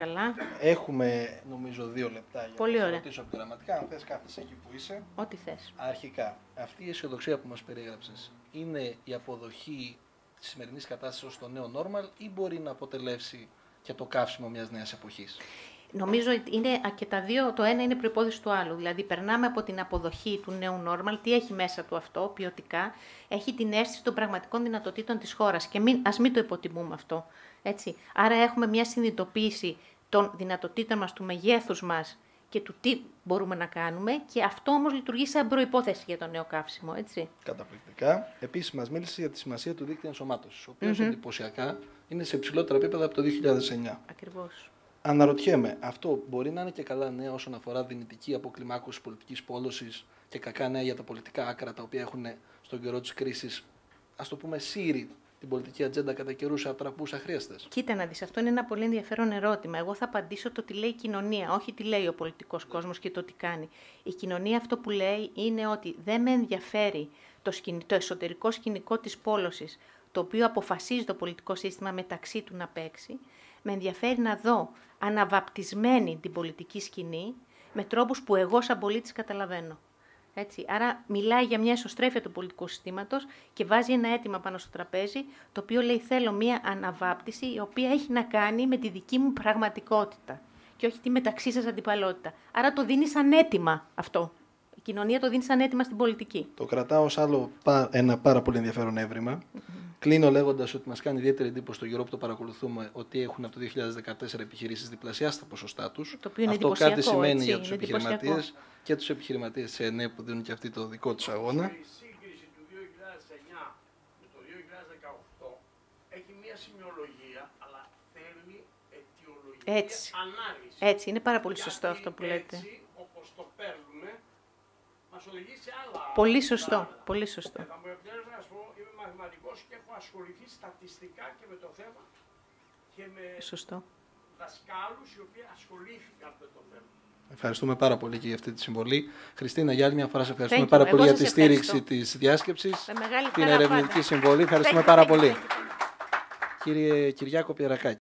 Καλά. Έχουμε νομίζω 2 λεπτά για Πολύ να ωραία. ρωτήσω επιγραμματικά. Αν θες κάθεσαι εκεί που είσαι. Ό,τι θες. Αρχικά, αυτή η αισιοδοξία που μας περιέγραψες είναι η αποδοχή της σημερινής κατάστασης ως το νέο normal ή μπορεί να αποτελέσει και το καύσιμο μιας νέας εποχής? Νομίζω ότι είναι και τα δύο, το ένα είναι προϋπόθεση του άλλου. Δηλαδή, περνάμε από την αποδοχή του νέου normal, τι έχει μέσα του αυτό, ποιοτικά, έχει την αίσθηση των πραγματικών δυνατοτήτων της χώρας. Και ας μην το υποτιμούμε αυτό. Έτσι. Άρα, έχουμε μια συνειδητοποίηση των δυνατοτήτων μας, του μεγέθους μας και του τι μπορούμε να κάνουμε. Και αυτό όμως λειτουργεί σαν προϋπόθεση για το νέο καύσιμο. Έτσι. Καταπληκτικά. Επίσης, μας μίλησε για τη σημασία του δίκτυα ενσωμάτωσης, ο οποίος εντυπωσιακά είναι σε υψηλότερα επίπεδα από το 2009. Ακριβώς. Αναρωτιέμαι, αυτό μπορεί να είναι και καλά νέα όσον αφορά δυνητική αποκλιμάκωση πολιτικής πόλωσης και κακά νέα για τα πολιτικά άκρα τα οποία έχουν στον καιρό της κρίσης, ας το πούμε, σύρει την πολιτική ατζέντα κατά καιρούς ατραπούς αχρίαστες? Κοίτα να δεις, αυτό είναι ένα πολύ ενδιαφέρον ερώτημα. Εγώ θα απαντήσω το τι λέει η κοινωνία, όχι τι λέει ο πολιτικός κόσμος και το τι κάνει. Η κοινωνία αυτό που λέει είναι ότι δεν με ενδιαφέρει το εσωτερικό σκηνικό της πόλωσης, το οποίο αποφασίζει το πολιτικό σύστημα μεταξύ του να παίξει. Με ενδιαφέρει να δω αναβαπτισμένη την πολιτική σκηνή με τρόπους που εγώ σαν πολίτης καταλαβαίνω. Έτσι. Άρα μιλάει για μια εσωστρέφεια του πολιτικού συστήματος και βάζει ένα αίτημα πάνω στο τραπέζι, το οποίο λέει θέλω μια αναβάπτιση η οποία έχει να κάνει με τη δική μου πραγματικότητα και όχι τη μεταξύ σας αντιπαλότητα. Άρα το δίνει σαν αίτημα αυτό. Η κοινωνία το δίνει σαν αίτημα στην πολιτική. Το κρατάω ως άλλο ένα πάρα πολύ ενδιαφέρον έβριμα. Κλείνω λέγοντας ότι μας κάνει ιδιαίτερη εντύπωση στο καιρό που το παρακολουθούμε ότι έχουν από το 2014 επιχειρήσεις διπλασιάσει τα ποσοστά τους. Το οποίο είναι αυτό κάτι σημαίνει έτσι, για τους επιχειρηματίες και τους επιχειρηματίες της ΕΝΕ που δίνουν και αυτοί το δικό τους αγώνα. Η σύγκριση του 2009 με το 2018 έχει μια σημειολογία, αλλά θέλει αιτιολογική ανάλυση. Έτσι, είναι πάρα πολύ σωστό αυτό που λέτε. Έτσι, όπως το παίρνουμε, μας οδηγεί σε άλλα. Πολύ σωστό, πολύ σωστό. Θα μου επιτρέψετε να σας πω, είμαι μαθηματικός και έχω ασχοληθεί στατιστικά και με το θέμα και με δασκάλους οι οποίοι ασχολήθηκαν με το θέμα. Ευχαριστούμε πάρα πολύ και για αυτή τη συμβολή. Χριστίνα, για άλλη μια φορά σε ευχαριστούμε πάρα πολύ για τη στήριξη της διάσκεψης, την ερευνητική συμβολή. Ευχαριστούμε πάρα πολύ. Κύριε Κυριάκο Πιερακάκη.